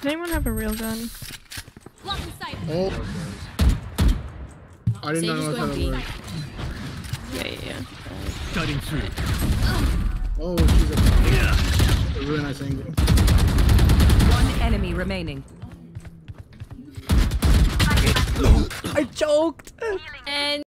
anyone have a real gun? Oh. I did not know how to work. Yeah. Cutting through. Oh, she's a really nice angle. One enemy remaining. I choked. And